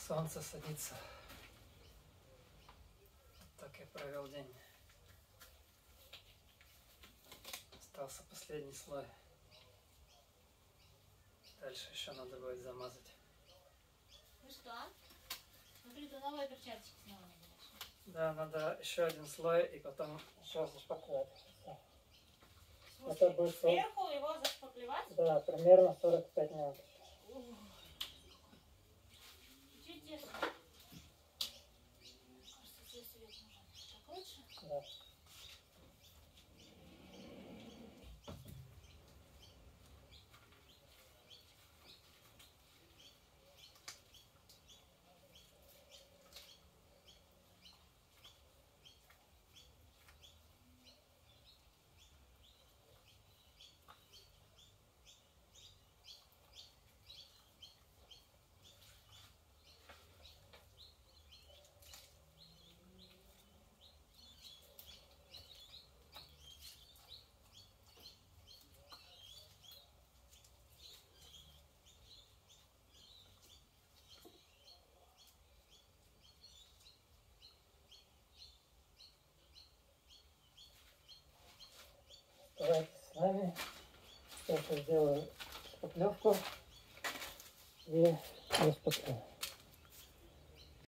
Солнце садится. Так я провел день. Остался последний слой. Дальше еще надо будет замазать. Ну что? Смотри, ты новые перчатки снова надеваешь. Да, надо еще один слой и потом еще зашпаклевать. Это будет сверху его зашпаклевать? Да, примерно 45 минут. Чуть тесно. Кажется, тебе свет нужен. Так лучше? Да. Давайте с вами. Сейчас я сделаю шпаклевку и распаклю.